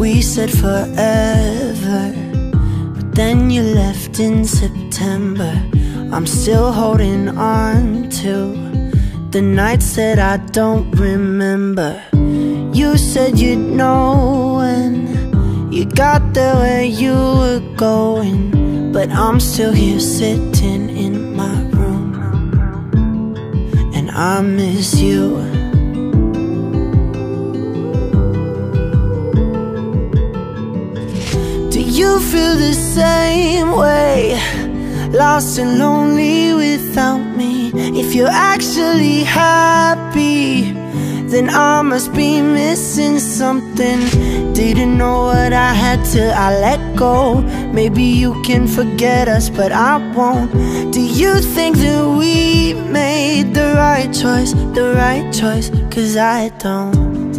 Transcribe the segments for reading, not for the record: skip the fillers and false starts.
We said forever, but then you left in September. I'm still holding on to the nights that I don't remember. You said you'd know when you got there where you were going, but I'm still here sitting in my room, and I miss you. Do you feel the same way? Lost and lonely without me. If you're actually happy, then I must be missing something. Didn't know what I had till I let go. Maybe you can forget us, but I won't. Do you think that we made the right choice? The right choice? 'Cause I don't.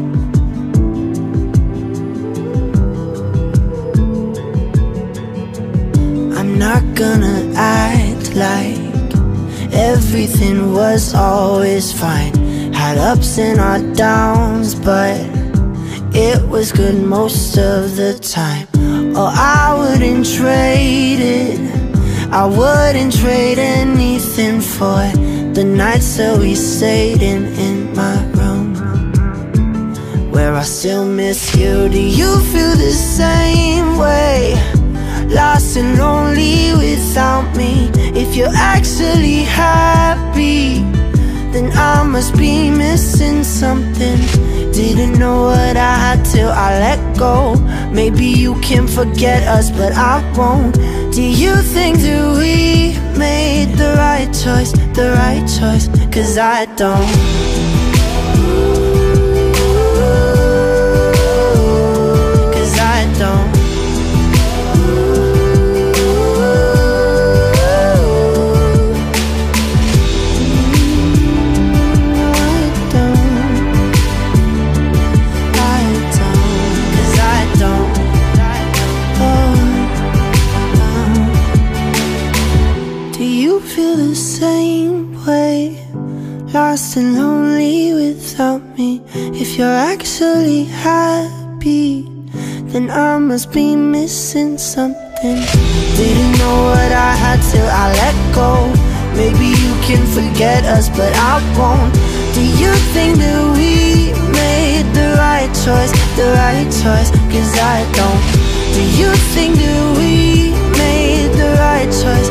I'm not gonna act like everything was always fine. Had ups and our downs, but it was good most of the time. Oh, I wouldn't trade it. I wouldn't trade anything for the nights that we stayed in my room, where I still miss you. Do you feel the same way? Lost and lonely without me. If you're actually happy, then I must be missing something. Didn't know what I had till I let go. Maybe you can forget us, but I won't. Do you think that we made the right choice? The right choice? 'Cause I don't. Feel the same way, lost and lonely without me. If you're actually happy, then I must be missing something. Didn't know what I had till I let go. Maybe you can forget us, but I won't. Do you think that we made the right choice? The right choice? 'Cause I don't. Do you think that we made the right choice?